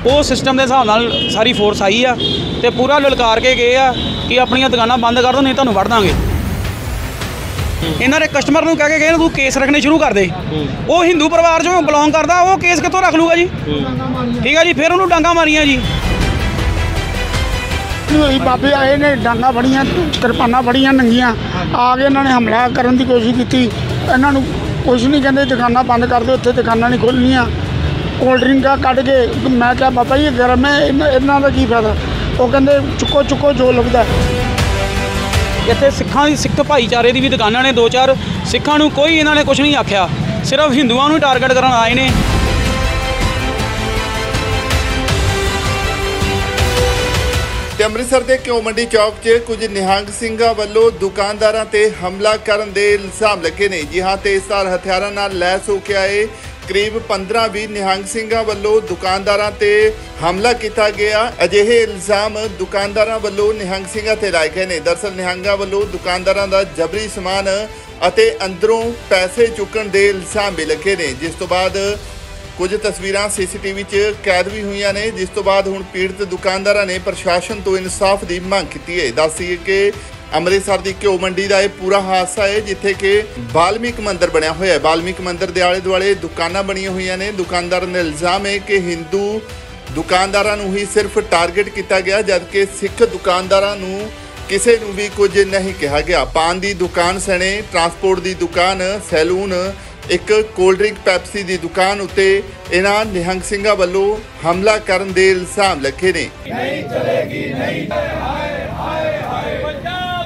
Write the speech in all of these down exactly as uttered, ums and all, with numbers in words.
ਉਹ ਸਿਸਟਮ ਦੇ ਹਿਸਾਬ ਨਾਲ ਸਾਰੀ ਫੋਰਸ ਆਈ ਆ ਤੇ ਪੂਰਾ ਲਲਕਾਰ ਕੇ ਗਏ ਆ ਕਿ ਆਪਣੀਆਂ ਦੁਕਾਨਾਂ ਬੰਦ ਕਰ ਦਿਓ, ਨਹੀਂ ਤੁਹਾਨੂੰ ਵੜ ਦਾਂਗੇ। ਇਹਨਾਂ ਦੇ ਕਸਟਮਰ ਨੂੰ ਕਹਿ ਕੇ ਗਏ ਤੂੰ ਕੇਸ ਰੱਖਣੇ ਸ਼ੁਰੂ ਕਰ ਦੇ। ਉਹ ਹਿੰਦੂ ਪਰਿਵਾਰ 'ਚੋਂ ਬਿਲੋਂਗ ਕਰਦਾ, ਉਹ ਕੇਸ ਕਿੱਥੋਂ ਰੱਖ ਲੂਗਾ ਜੀ? ਠੀਕ ਹੈ ਜੀ। ਫਿਰ ਉਹਨੂੰ ਡਾਂਗਾ ਮਾਰੀਆਂ ਜੀ। ਹੋਈ ਬਾਬੇ ਆਏ ਨੇ, ਡਾਂਗਾ ਫੜੀਆਂ, ਕਿਰਪਾਨਾਂ ਫੜੀਆਂ ਨੰਗੀਆਂ, ਆ ਕੇ ਇਹਨਾਂ ਨੇ ਹਮਲਾ ਕਰਨ ਦੀ ਕੋਸ਼ਿਸ਼ ਕੀਤੀ। ਇਹਨਾਂ ਨੂੰ ਕੁਛ ਨਹੀਂ ਕਹਿੰਦੇ, ਦੁਕਾਨਾਂ ਬੰਦ ਕਰ ਦਿਓ, ਇੱਥੇ ਦੁਕਾਨਾਂ ਨਹੀਂ ਖੋਲ੍ਹਣੀਆਂ। ਕੋਲਡ ਡਰਿੰਕਾਂ ਕੱਢ ਕੇ ਮੈਂ ਕਿਹਾ ਬਾਬਾ ਜੀ ਗਰਮ ਹੈ, ਇਹਨਾਂ ਦਾ ਕੀ ਫਾਇਦਾ? ਉਹ ਕਹਿੰਦੇ ਚੁੱਕੋ ਚੁੱਕੋ ਜੋ ਲੱਭਦਾ। ਇੱਥੇ ਸਿੱਖਾਂ ਦੀ ਸਿੱਖ ਭਾਈਚਾਰੇ ਦੀ ਵੀ ਦੁਕਾਨਾਂ ਨੇ ਦੋ ਚਾਰ। ਸਿੱਖਾਂ ਨੂੰ ਕੋਈ ਇਹਨਾਂ ਨੇ ਕੁਛ ਨਹੀਂ ਆਖਿਆ, ਸਿਰਫ ਹਿੰਦੂਆਂ ਨੂੰ ਟਾਰਗੇਟ ਕਰਨ ਆਏ ਨੇ। ਤੇ ਅੰਮ੍ਰਿਤਸਰ ਦੇ ਘਿਓ ਮੰਡੀ ਚੌਕ 'ਚ ਕੁਝ ਨਿਹੰਗ ਸਿੰਘਾਂ ਵੱਲੋਂ ਦੁਕਾਨਦਾਰਾਂ ਤੇ ਹਮਲਾ ਕਰਨ ਦੇ ਇਲਜ਼ਾਮ ਲੱਗੇ ਨੇ। ਜੀ ਹਾਂ, ਤੇਜ਼ਧਾਰ ਹਥਿਆਰਾਂ ਨਾਲ ਲੈਸ ਹੋ ਕੇ ਆਏ ਕਰੀਬ ਪੰਦਰਾਂ ਵੀਹ ਨਿਹੰਗ ਸਿੰਘਾਂ ਵੱਲੋਂ ਦੁਕਾਨਦਾਰਾਂ ਤੇ ਹਮਲਾ ਕੀਤਾ ਗਿਆ। ਅਜਿਹੇ ਇਲਜ਼ਾਮ ਦੁਕਾਨਦਾਰਾਂ ਵੱਲੋਂ ਨਿਹੰਗ ਸਿੰਘਾਂ ਤੇ ਲਾਏ ਗਏ ਨੇ। ਦਰਅਸਲ ਨਿਹੰਗਾਂ ਵੱਲੋਂ ਦੁਕਾਨਦਾਰਾਂ ਦਾ ਜਬਰੀ ਸਮਾਨ ਅਤੇ ਅੰਦਰੋਂ ਪੈਸੇ ਚੁੱਕਣ ਦੇ ਇਲਜ਼ਾਮ ਵੀ ਲੱਗੇ ਨੇ, ਜਿਸ ਤੋਂ ਬਾਅਦ ਕੁਝ ਤਸਵੀਰਾਂ ਸੀਸੀਟੀਵੀ 'ਚ ਕੈਦ ਵੀ ਹੋਈਆਂ ਨੇ, ਜਿਸ ਤੋਂ ਬਾਅਦ ਹੁਣ ਪੀੜਤ ਦੁਕਾਨਦਾਰਾਂ ਨੇ ਪ੍ਰਸ਼ਾਸਨ ਤੋਂ ਇਨਸਾਫ ਦੀ ਮੰਗ ਕੀਤੀ ਹੈ। ਦੱਸੀਏ ਕਿ ਅੰਮ੍ਰਿਤਸਰ ਦੀ ਘਿਓ ਮੰਡੀ ਦਾ ਇਹ ਪੂਰਾ ਹਾਦਸਾ ਹੈ, ਜਿੱਥੇ ਕਿ ਬਾਲਮੀਕ ਮੰਦਿਰ ਬਣਿਆ ਹੋਇਆ ਹੈ। ਬਾਲਮੀਕ ਮੰਦਿਰ ਦੇ ਆਲੇ ਦੁਆਲੇ ਦੁਕਾਨਾਂ ਬਣੀਆਂ ਹੋਈਆਂ ਨੇ। ਦੁਕਾਨਦਾਰਾਂ ਦਾ ਇਲਜ਼ਾਮ ਹੈ ਕਿ ਹਿੰਦੂ ਦੁਕਾਨਦਾਰਾਂ ਨੂੰ ਹੀ ਸਿਰਫ ਟਾਰਗੇਟ ਕੀਤਾ ਗਿਆ, ਜਦਕਿ ਸਿੱਖ ਦੁਕਾਨਦਾਰਾਂ ਨੂੰ ਕਿਸੇ ਨੂੰ ਵੀ ਕੁਝ ਨਹੀਂ ਕਿਹਾ ਗਿਆ। ਪਾਨ ਦੀ ਦੁਕਾਨ ਸਣੇ ਟਰਾਂਸਪੋਰਟ ਦੀ ਦੁਕਾਨ, ਸੈਲੂਨ, ਇੱਕ ਕੋਲਡ ਡਰਿੰਕ ਪੈਪਸੀ ਦੀ ਦੁਕਾਨ ਉੱਤੇ ਇਹਨਾਂ ਨਿਹੰਗ ਸਿੰਘਾਂ ਵੱਲੋਂ ਹਮਲਾ ਕਰਨ ਦੇ ਇਲਜ਼ਾਮ ਲੱਗੇ ਨੇ। ਨਹੀਂ ਚਲੇਗੀ, ਨਹੀਂ ਹਾਏ ਹਾਏ ਹਾਏ ਪੰਜਾਬ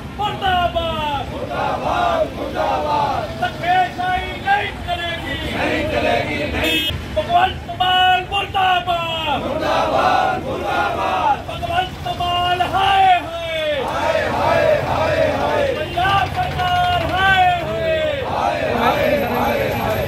ਮੁਰਦਾਬਾਦ ਮੁਰਦਾਬਾਦ ਮੁਰਦਾਬਾਦ ਧੱਕੇਸ਼ਾਹੀ ਨਹੀਂ ਚਲੇਗੀ, ਨਹੀਂ ਚਲੇਗੀ, ਨਹੀਂ। ਭਗਵੰਤ ਮਾਨ ਮੁਰਦਾਬਾਦ ਮੁਰਦਾਬਾਦ ਮੁਰਦਾਬਾਦ ਭਗਵੰਤ ਮਾਨ ਹਾਏ ਹਾਏ ਹਾਏ ਹਾਏ ਹਾਏ ਹਾਏ ਪੰਜਾਬ ਸਰਕਾਰ ਹਾਏ ਹਾਏ ਹਾਏ ਹਾਏ ਹਾਏ।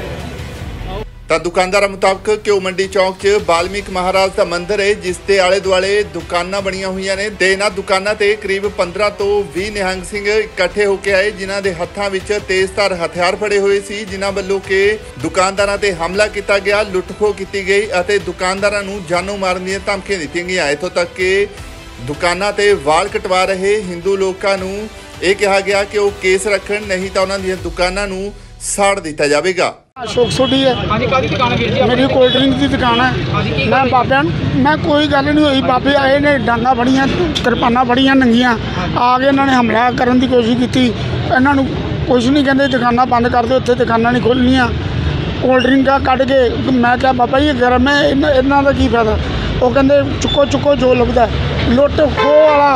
ਤਾਂ ਦੁਕਾਨਦਾਰਾਂ ਮੁਤਾਬਕ ਘਿਓ ਮੰਡੀ ਚੌਕ 'ਚ ਬਾਲਮੀਕ ਮਹਾਰਾਜ ਦਾ ਮੰਦਿਰ ਹੈ, ਜਿਸ ਦੇ ਆਲੇ ਦੁਆਲੇ ਦੁਕਾਨਾਂ ਬਣੀਆਂ ਹੋਈਆਂ ਨੇ ਤੇ ਇਹਨਾਂ ਦੁਕਾਨਾਂ ਤੇ ਕਰੀਬ ਪੰਦਰਾਂ ਤੋਂ ਵੀਹ ਨਿਹੰਗ ਸਿੰਘ ਇਕੱਠੇ ਹੋ ਕੇ ਆਏ, ਜਿਨ੍ਹਾਂ ਦੇ ਹੱਥਾਂ ਵਿੱਚ ਤੇਜ਼ਧਾਰ ਹਥਿਆਰ ਫੜੇ ਹੋਏ ਸੀ, ਜਿਨ੍ਹਾਂ ਵੱਲੋਂ ਕਿ ਦੁਕਾਨਦਾਰਾਂ ਤੇ ਹਮਲਾ ਕੀਤਾ ਗਿਆ, ਲੁੱਟ-ਖੋਹ ਕੀਤੀ ਗਈ ਅਤੇ ਦੁਕਾਨਦਾਰਾਂ ਨੂੰ ਜਾਨੋਂ ਮਾਰਨ ਦੀਆਂ ਧਮਕੀਆਂ ਦਿੱਤੀਆਂ ਗਈਆਂ। ਇੱਥੋਂ ਤੱਕ ਕਿ ਦੁਕਾਨਾਂ ਤੇ ਵਾਲ ਕਟਵਾ ਰਹੇ ਹਿੰਦੂ ਲੋਕਾਂ ਨੂੰ ਇਹ ਕਿਹਾ ਗਿਆ ਕਿ ਉਹ ਕੇਸ ਰੱਖਣ, ਨਹੀਂ ਤਾਂ ਉਹਨਾਂ ਦੀਆਂ ਦੁਕਾਨਾਂ ਨੂੰ ਸਾੜ ਦਿੱਤਾ ਜਾਵੇਗਾ। ਅਸ਼ੋਕ ਸੋਢੀ ਹੈ। ਹਾਂਜੀ, ਕਾਹਦੀ ਦੁਕਾਨ ਹੈ ਵੀਰ ਜੀ? ਮੇਰੀ ਕੋਲਡ ਡਰਿੰਕ ਦੀ ਦੁਕਾਨ ਹੈ। ਮੈਂ ਬਾਬਿਆਂ ਨੂੰ ਮੈਂ ਕੋਈ ਗੱਲ ਨਹੀਂ ਹੋਈ, ਬਾਬੇ ਆਏ ਨੇ, ਡਾਂਗਾ ਫੜੀਆਂ, ਕਿਰਪਾਨਾਂ ਫੜੀਆਂ ਨੰਗੀਆਂ, ਆ ਕੇ ਇਹਨਾਂ ਨੇ ਹਮਲਾ ਕਰਨ ਦੀ ਕੋਸ਼ਿਸ਼ ਕੀਤੀ। ਇਹਨਾਂ ਨੂੰ ਕੁਛ ਨਹੀਂ ਕਹਿੰਦੇ, ਦੁਕਾਨਾਂ ਬੰਦ ਕਰ ਦਿਓ, ਇੱਥੇ ਦੁਕਾਨਾਂ ਨਹੀਂ ਖੋਲ੍ਹਣੀਆਂ। ਕੋਲਡ ਡਰਿੰਕਾਂ ਕੱਢ ਕੇ ਮੈਂ ਕਿਹਾ ਬਾਬਾ ਜੀ ਗਰਮ ਹੈ, ਇਹਨਾਂ ਦਾ ਕੀ ਫਾਇਦਾ? ਉਹ ਕਹਿੰਦੇ ਚੁੱਕੋ ਚੁੱਕੋ ਜੋ ਲੱਭਦਾ। ਲੁੱਟ ਖੋਹ ਵਾਲਾ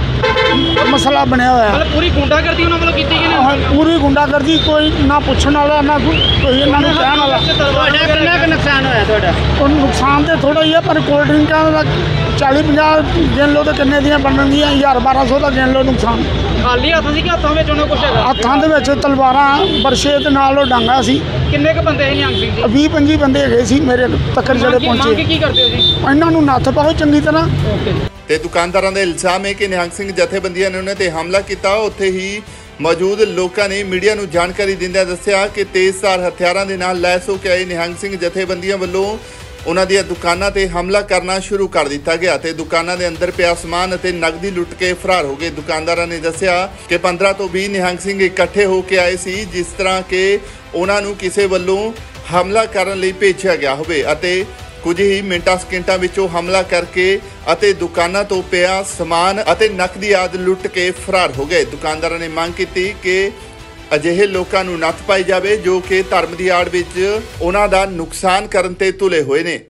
ਮਸਲਾ ਬਣਿਆ ਹੋਇਆ। ਮਤਲਬ ਪੂਰੀ ਗੁੰਡਾਗਰਦੀ ਉਹਨਾਂ ਵੱਲੋਂ ਕੀਤੀ ਗਈ ਨੇ। ਪੂਰੀ ਗੁੰਡਾਗਰਦੀ, ਕੋਈ ਨਾ ਪੁੱਛਣ ਵਾਲਾ ਨਾ ਕੋਈ ਇਹਨਾਂ ਨੂੰ ਕਹਿਣ ਵਾਲਾ। ਤੁਹਾਡਾ ਕਿੰਨਾ ਕੁ ਨੁਕਸਾਨ ਹੋਇਆ ਤੁਹਾਡਾ? ਉਹ ਨੁਕਸਾਨ ਤਾਂ ਥੋੜ੍ਹਾ ਹੀ ਹੈ, ਪਰ ਕੋਲਡ ਡਰਿੰਕਾਂ ਦਾ ਚਾਲੀ ਪੰਜਾਹ ਗਿਣ ਲਓ ਤਾਂ ਕਿੰਨੇ ਦੀਆਂ ਬਣਨਗੀਆਂ? ਹਜ਼ਾਰ ਬਾਰਾਂ ਸੌ ਦਾ ਗਿਣ ਲਓ ਨੁਕਸਾਨ। ਖਾਲੀ ਹੱਥ ਸੀ ਕਿ ਹੱਥਾਂ ਵਿੱਚ ਉਹਨਾਂ ਕੁਛ ਹੈਗਾ? ਹੱਥਾਂ ਦੇ ਵਿੱਚ ਤਲਵਾਰਾਂ, ਬਰਸ਼ੇ ਤੇ ਨਾਲ ਉਹ ਡਾਂਗਾ ਸੀ। ਕਿੰਨੇ ਕੁ ਬੰਦੇ ਸੀ ਨਿਹੰਗ ਸਿੰਘ ਜੀ? ਵੀਹ ਪੰਜੀ ਬੰਦੇ ਹੈਗੇ ਸੀ ਮੇਰੇ ਤੱਕ ਜਿਹੜੇ ਮੰਗ ਪਹੁੰਚੇ। ਕੀ ਕਰਦੇ ਹੋ ਜੀ? ਇਹਨਾਂ ਨੂੰ ਨੱਥ ਪਾਓ ਚੰਗੀ ਤਰ੍ਹਾਂ। ਤੇ ਦੁਕਾਨਦਾਰਾਂ ਦਾ ਇਲਜ਼ਾਮ ਹੈ ਕਿ ਨਿਹੰਗ ਸਿੰਘ ਜਥੇਬੰਦੀਆਂ ਨੇ ਉਹਨਾਂ ਤੇ ਹਮਲਾ ਕੀਤਾ। ਉੱਥੇ ਹੀ ਮੌਜੂਦ ਲੋਕਾਂ ਨੇ ਮੀਡੀਆ ਨੂੰ ਜਾਣਕਾਰੀ ਦਿੰਦਿਆਂ ਦੱਸਿਆ ਕਿ ਤੇਜ਼ਧਾਰ ਹਥਿਆਰਾਂ ਦੇ ਨਾਲ ਲੈਸ ਹੋ ਕੇ ਆਏ ਨਿਹੰਗ ਸਿੰਘ ਜਥੇਬੰਦੀਆਂ ਵੱਲੋਂ ਉਹਨਾਂ ਦੀਆਂ ਦੁਕਾਨਾਂ ਤੇ ਹਮਲਾ ਕਰਨਾ ਸ਼ੁਰੂ ਕਰ ਦਿੱਤਾ ਗਿਆ ਤੇ ਦੁਕਾਨਾਂ ਦੇ ਅੰਦਰ ਪਿਆ ਸਮਾਨ ਅਤੇ ਨਕਦੀ ਲੁੱਟ ਕੇ ਫਰਾਰ ਹੋ ਗਏ। ਦੁਕਾਨਦਾਰਾਂ ਨੇ ਦੱਸਿਆ ਕਿ ਪੰਦਰਾਂ ਤੋਂ ਵੀਹ ਨਿਹੰਗ ਸਿੰਘ ਇਕੱਠੇ ਹੋ ਕੇ ਆਏ ਸੀ, ਜਿਸ ਤਰ੍ਹਾਂ ਕਿ ਉਹਨਾਂ ਨੂੰ ਕਿਸੇ ਵੱਲੋਂ ਹਮਲਾ ਕਰਨ ਲਈ ਭੇਜਿਆ ਗਿਆ ਹੋਵੇ ਅਤੇ ਕੁਝ ਹੀ ਮਿੰਟਾਂ ਸਕਿੰਟਾਂ ਵਿੱਚੋਂ ਹਮਲਾ ਕਰਕੇ ਅਤੇ ਦੁਕਾਨਾਂ ਤੋਂ ਪਿਆ ਸਮਾਨ ਅਤੇ ਨਕਦੀ ਆਦਿ ਲੁੱਟ ਕੇ ਫਰਾਰ ਹੋ ਗਏ। ਦੁਕਾਨਦਾਰਾਂ ਨੇ ਮੰਗ ਕੀਤੀ ਕਿ ਅਜਿਹੇ ਲੋਕਾਂ ਨੂੰ ਨੱਥ ਪਾਈ ਜਾਵੇ ਜੋ ਕਿ ਧਰਮ ਦੀ ਆੜ ਵਿੱਚ ਉਹਨਾਂ ਦਾ ਨੁਕਸਾਨ ਕਰਨ ਤੇ ਤੁਲੇ ਹੋਏ ਨੇ।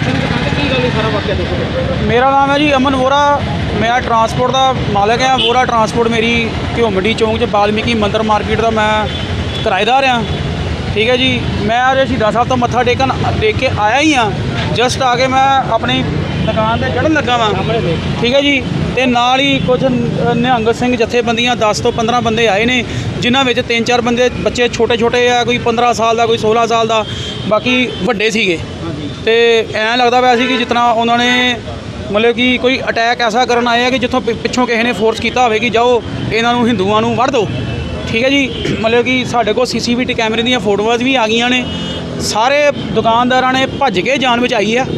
ਮੇਰਾ ਨਾਮ ਹੈ ਜੀ ਅਮਨ ਵੋਰਾ। ਮੈਂ ਟਰਾਂਸਪੋਰਟ ਦਾ ਮਾਲਕ ਹਾਂ। ਵੋਰਾ ਟਰਾਂਸਪੋਰਟ ਮੇਰੀ ਘਿਓ ਮੰਡੀ ਚੌਂਕ 'ਚ ਬਾਲਮੀਕੀ ਮੰਦਿਰ ਮਾਰਕੀਟ ਦਾ ਮੈਂ ਕਿਰਾਏਦਾਰ ਹਾਂ। ਠੀਕ ਹੈ ਜੀ। ਮੈਂ ਅੱਜ ਸ਼ਹੀਦਾਂ ਸਾਹਿਬ ਤੋਂ ਮੱਥਾ ਟੇਕਣ ਟੇਕ ਕੇ ਆਇਆ ਹੀ ਹਾਂ। ਜਸਟ ਆ ਕੇ ਮੈਂ ਆਪਣੀ ਦੁਕਾਨ 'ਤੇ ਚੜ੍ਹਨ ਲੱਗਾ ਵਾਂ। ਠੀਕ ਹੈ ਜੀ। ਅਤੇ ਨਾਲ ਹੀ ਕੁਝ ਨਿਹੰਗ ਸਿੰਘ ਜਥੇਬੰਦੀਆਂ ਦਸ ਤੋਂ ਪੰਦਰਾਂ ਬੰਦੇ ਆਏ ਨੇ, ਜਿਨ੍ਹਾਂ ਵਿੱਚ ਤਿੰਨ ਚਾਰ ਬੰਦੇ ਬੱਚੇ ਛੋਟੇ ਛੋਟੇ ਆ, ਕੋਈ ਪੰਦਰਾਂ ਸਾਲ ਦਾ, ਕੋਈ ਸੋਲਾਂ ਸਾਲ ਦਾ, ਬਾਕੀ ਵੱਡੇ ਸੀਗੇ। ਅਤੇ ਐਂ ਲੱਗਦਾ ਪਿਆ ਸੀ ਕਿ ਜਿਸ ਤਰ੍ਹਾਂ ਉਹਨਾਂ ਨੇ ਮਤਲਬ ਕਿ ਕੋਈ ਅਟੈਕ ਐਸਾ ਕਰਨ ਆਏ ਆ ਕਿ ਜਿੱਥੋਂ ਪਿੱਛੋਂ ਕਿਸੇ ਨੇ ਫੋਰਸ ਕੀਤਾ ਹੋਵੇ ਕਿ ਜਾਓ ਇਹਨਾਂ ਨੂੰ ਹਿੰਦੂਆਂ ਨੂੰ ਵੜ ਦਿਓ। ਠੀਕ ਹੈ ਜੀ। ਮਤਲਬ ਕਿ ਸਾਡੇ ਕੋਲ ਸੀ ਸੀ ਵੀ ਟੀ ਕੈਮਰੇ ਦੀਆਂ ਫੋਟੋਆਂ ਵੀ ਆ ਗਈਆਂ ਨੇ। ਸਾਰੇ ਦੁਕਾਨਦਾਰਾਂ ਨੇ ਭੱਜ ਕੇ ਜਾਨ ਬਚਾਈ ਆ।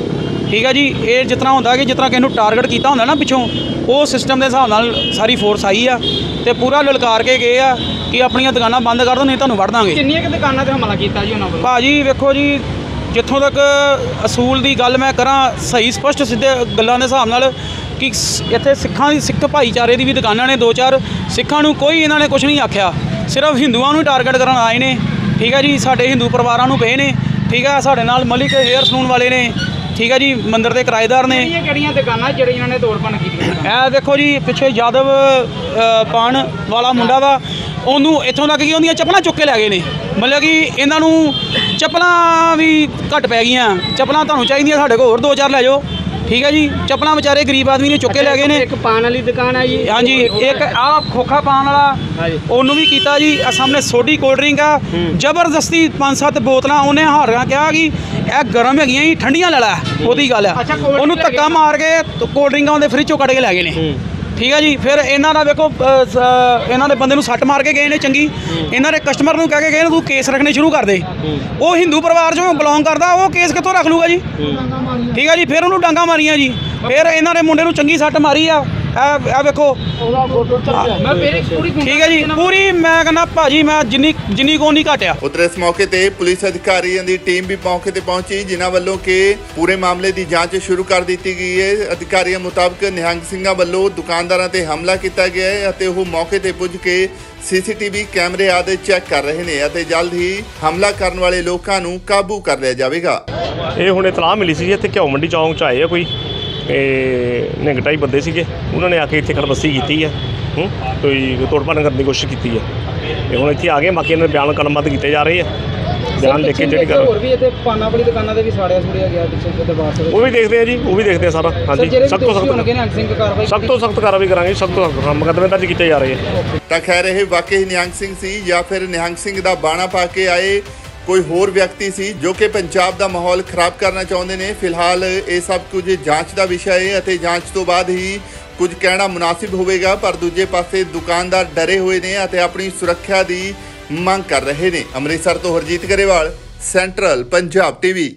ਠੀਕ ਹੈ ਜੀ। ਇਹ ਜਿਸ ਤਰ੍ਹਾਂ ਹੁੰਦਾ ਕਿ ਜਿਸ ਤਰ੍ਹਾਂ ਕਿਸੇ ਨੂੰ ਟਾਰਗੇਟ ਕੀਤਾ ਹੁੰਦਾ ਨਾ ਪਿੱਛੋਂ, ਉਹ ਸਿਸਟਮ ਦੇ ਹਿਸਾਬ ਨਾਲ ਸਾਰੀ ਫੋਰਸ ਆਈ ਆ ਤੇ ਪੂਰਾ ਲਲਕਾਰ ਕੇ ਗਏ ਆ ਕਿ ਆਪਣੀਆਂ ਦੁਕਾਨਾਂ ਬੰਦ ਕਰ ਦਿਓ ਨਹੀਂ ਤੁਹਾਨੂੰ ਵੜ ਦਾਂਗੇ। ਕਿੰਨੀਆਂ ਕਿ ਦੁਕਾਨਾਂ ਤੇ ਹਮਲਾ ਕੀਤਾ ਜੀ ਉਹਨਾਂ ਵੱਲੋਂ? ਭਾਜੀ ਵੇਖੋ ਜੀ, ਜਿੱਥੋਂ ਤੱਕ ਅਸੂਲ ਦੀ ਗੱਲ ਮੈਂ ਕਰਾਂ, ਸਹੀ ਸਪਸ਼ਟ ਸਿੱਧੇ ਗੱਲਾਂ ਦੇ ਹਿਸਾਬ ਨਾਲ ਕਿ ਸ- ਇੱਥੇ ਸਿੱਖਾਂ ਦੀ ਸਿੱਖ ਭਾਈਚਾਰੇ ਦੀ ਵੀ ਦੁਕਾਨਾਂ ਨੇ ਦੋ ਚਾਰ, ਸਿੱਖਾਂ ਨੂੰ ਕੋਈ ਇਹਨਾਂ ਨੇ ਕੁਝ ਨਹੀਂ ਆਖਿਆ, ਸਿਰਫ ਹਿੰਦੂਆਂ ਨੂੰ ਟਾਰਗੇਟ ਕਰਨ ਆਏ ਨੇ। ਠੀਕ ਹੈ ਜੀ, ਸਾਡੇ ਹਿੰਦੂ ਪਰਿਵਾਰਾਂ ਨੂੰ ਪਏ ਨੇ। ਠੀਕ ਹੈ, ਸਾਡੇ ਨਾਲ ਮਲਿਕ ਹੇਅਰ ਸਲੂਨ ਵਾਲੇ ਨੇ। ਠੀਕ ਹੈ ਜੀ, ਮੰਦਿਰ ਦੇ ਕਿਰਾਏਦਾਰ ਨੇ। ਕਿਹੜੀਆਂ ਕਿਹੜੀਆਂ ਦੁਕਾਨਾਂ ਜਿਹੜੀਆਂ ਇਹਨਾਂ ਨੇ ਤੋੜ ਭੰਨ ਕੀਤੀ? ਇਹ ਦੇਖੋ ਜੀ, ਪਿੱਛੇ ਯਾਦਵ ਅ, ਪਾਨ ਵਾਲਾ ਮੁੰਡਾ ਵਾ, ਉਹਨੂੰ ਇੱਥੋਂ ਤੱਕ ਕਿ ਉਹਦੀਆਂ ਚੱਪਲਾਂ ਚੁੱਕ ਕੇ ਲੈ ਗਏ ਨੇ। ਮਤਲਬ ਕਿ ਇਹਨਾਂ ਨੂੰ ਚੱਪਲਾਂ ਵੀ ਘੱਟ ਪੈ ਗਈਆਂ। ਚੱਪਲਾਂ ਤੁਹਾਨੂੰ ਚਾਹੀਦੀਆਂ, ਸਾਡੇ ਕੋਲ ਹੋਰ ਦੋ ਚਾਰ ਲੈ ਜਾਓ। ਠੀਕ ਹੈ ਜੀ, ਚੱਪਲਾਂ ਵਿਚਾਰੇ ਗਰੀਬ ਆਦਮੀ ਨੇ ਚੁੱਕ ਕੇ ਲੈ ਗਏ ਨੇ। ਇੱਕ ਪਾਨ ਵਾਲੀ ਦੁਕਾਨ ਆ ਜੀ। ਹਾਂਜੀ, ਇੱਕ ਆਹ ਖੋਖਾ ਪਾਣ ਵਾਲਾ, ਉਹਨੂੰ ਵੀ ਕੀਤਾ ਜੀ। ਆ ਸਾਹਮਣੇ ਸੋਡੀ ਕੋਲਡ ਡਰਿੰਕ ਆ, ਜ਼ਬਰਦਸਤੀ ਪੰਜ ਸੱਤ ਬੋਤਲਾਂ ਉਹਨੇ ਹਾਰਿਆਂ ਕਿਹਾ ਕਿ ਇਹ ਗਰਮ ਹੈਗੀਆਂ ਜੀ, ਠੰਡੀਆਂ ਲੈ ਲੈ। ਉਹਦੀ ਗੱਲ ਆ, ਅੱਛਾ, cold ਉਹਨੂੰ drink ਲੈ ਧੱਕਾ ਗਏ। ਮਾਰ ਕੇ ਕੋਲਡ ਡਰਿੰਕਾਂ ਉਹਦੇ ਫਰਿੱਜ ਚੋਂ ਕੱਢ ਕੇ ਲੈ ਗਏ ਨੇ। ਠੀਕ ਹੈ ਜੀ, ਫਿਰ ਇਹਨਾਂ ਦਾ ਵੇਖੋ ਅ, ਸ- ਇਹਨਾਂ ਦੇ ਬੰਦੇ ਨੂੰ ਸੱਟ ਮਾਰ ਕੇ ਗਏ ਨੇ ਚੰਗੀ। ਇਹਨਾਂ ਦੇ ਕਸਟਮਰ ਨੂੰ ਕਹਿ ਕੇ ਗਏ ਨੇ ਤੂੰ ਕੇਸ ਰੱਖਣੇ ਸ਼ੁਰੂ ਕਰ ਦੇ। ਉਹ ਹਿੰਦੂ ਪਰਿਵਾਰ ਚੋਂ ਬਿਲੋਂਗ ਕਰਦਾ, ਉਹ ਕੇਸ ਕਿੱਥੋਂ ਰੱਖ ਲੂਗਾ ਜੀ? ਠੀਕ ਹੈ ਜੀ, ਫਿਰ ਉਹਨੂੰ ਡਾਂਗਾ ਮਾਰੀਆਂ ਜੀ। ਫਿਰ ਇਹਨਾਂ ਦੇ ਮੁੰਡੇ ਨੂੰ ਚੰਗੀ ਸੱਟ ਮਾਰੀ ਆ। ਇਹ ਇਹ ਵੇਖੋ, ਮੈਂ ਮੇਰੇ ਪੂਰੀ ਠੀਕ ਹੈ ਜੀ, ਪੂਰੀ ਮੈਂ ਕਹਿੰਦਾ ਭਾਜੀ, ਮੈਂ ਜਿੰਨੀ ਜਿੰਨੀ ਕੋ ਨਹੀਂ ਘਟਿਆ। ਉਧਰ ਇਸ ਮੌਕੇ ਤੇ ਪੁਲਿਸ ਅਧਿਕਾਰੀਆਂ ਦੀ ਟੀਮ ਵੀ ਮੌਕੇ ਤੇ ਪਹੁੰਚੀ, ਜਿਨ੍ਹਾਂ ਵੱਲੋਂ ਕਿ ਪੂਰੇ ਮਾਮਲੇ ਦੀ ਜਾਂਚ ਸ਼ੁਰੂ ਕਰ ਦਿੱਤੀ ਗਈ ਹੈ। ਅਧਿਕਾਰੀਆਂ ਮੁਤਾਬਕ ਨਿਹੰਗ ਸਿੰਘਾਂ ਵੱਲੋਂ ਦੁਕਾਨਦਾਰਾਂ ਤੇ ਹਮਲਾ ਕੀਤਾ ਗਿਆ ਹੈ ਅਤੇ ਉਹ ਮੌਕੇ ਤੇ ਪੁੱਜ ਕੇ ਸੀਸੀਟੀਵੀ ਕੈਮਰੇ ਆਦਿ ਚੈੱਕ ਕਰ ਰਹੇ ਨੇ ਅਤੇ ਜਲਦ ਹੀ ਹਮਲਾ ਕਰਨ ਵਾਲੇ ਲੋਕਾਂ ਨੂੰ ਕਾਬੂ ਕਰ ਲਿਆ ਜਾਵੇਗਾ। ਇਹ ਹੁਣ ਇਤਲਾਹ ਮਿਲੀ ਸੀ ਇੱਥੇ ਘਿਓ ਮੰਡੀ ਚੌਂਕ 'ਚ ਆਏ ਆ ਕੋਈ ਇਹ ਨਿਹੰਗ ਢਾਈ ਬੰਦੇ ਸੀਗੇ, ਉਹਨਾਂ ਨੇ ਆ ਕੇ ਇੱਥੇ ਖੜਬਸਤੀ ਕੀਤੀ ਹੈ। ਹੂੰ ਕੋਈ ਤੋੜ ਭੰਨ ਕਰਨ ਦੀ ਕੋਸ਼ਿਸ਼ ਕੀਤੀ ਹੈ। ਤੇ ਹੁਣ ਇੱਥੇ ਆ ਗਏ, ਬਾਕੀ ਇਹਨਾਂ ਦੇ ਬਿਆਨ ਕਲਮਬੱਧ ਕੀਤੇ ਜਾ ਰਹੇ ਆ। ਬਿਆਨ ਲਿਖ ਕੇ ਜਿਹੜੀ ਗੱਲ ਹੋਰ ਵੀ ਇੱਥੇ ਪਾਨਾਂ ਵਾਲੀ ਦੁਕਾਨਾਂ ਤੇ ਵੀ ਸਾੜਿਆ ਸੁੜਿਆ ਗਿਆ ਪਿੱਛੇ ਦਰਬਾਰ ਸਾਹਿਬ। ਉਹ ਵੀ ਦੇਖਦੇ ਆ ਜੀ, ਉਹ ਵੀ ਦੇਖਦੇ ਆ ਸਾਰਾ। ਹਾਂਜੀ, ਸਖਤ ਤੋਂ ਹੋਣਗੇ ਨਿਹੰਗ ਸਿੰਘ ਕਾਰਵਾਈ ਸਖਤ ਤੋਂ ਸਖਤ ਕਾਰਵਾਈ ਕਰਾਂਗੇ। ਸਖਤ ਤੋਂ ਸਖਤ ਮੁਕੱਦਮੇ ਦਰਜ ਕੀਤੇ ਜਾ ਰਹੇ ਆ। ਤਾਂ ਖੈਰ ਇਹ ਵਾਕਈ ਨਿਹੰਗ ਸਿੰਘ ਸੀ ਜਾਂ ਫਿਰ ਨਿਹੰਗ ਸਿੰਘ ਦਾ ਬਾਣਾ ਪਾ ਕੇ ਆਏ ਕੋਈ ਹੋਰ ਵਿਅਕਤੀ ਸੀ ਜੋ ਕਿ ਪੰਜਾਬ ਦਾ ਮਾਹੌਲ ਖਰਾਬ ਕਰਨਾ ਚਾਹੁੰਦੇ ਨੇ। ਫਿਲਹਾਲ ਇਹ ਸਭ ਕੁਝ ਜਾਂਚ ਦਾ ਵਿਸ਼ਾ ਹੈ ਅਤੇ ਜਾਂਚ ਤੋਂ ਬਾਅਦ ਹੀ ਕੁਝ ਕਹਿਣਾ ਮੁਨਾਸਿਬ ਹੋਵੇਗਾ। ਪਰ ਦੂਜੇ ਪਾਸੇ ਦੁਕਾਨਦਾਰ ਡਰੇ ਹੋਏ ਨੇ ਅਤੇ ਆਪਣੀ ਸੁਰੱਖਿਆ ਦੀ ਮੰਗ ਕਰ ਰਹੇ ਨੇ। ਅੰਮ੍ਰਿਤਸਰ ਤੋਂ ਹਰਜੀਤ ਗਰੇਵਾਲ, ਸੈਂਟਰਲ ਪੰਜਾਬ ਟੀਵੀ।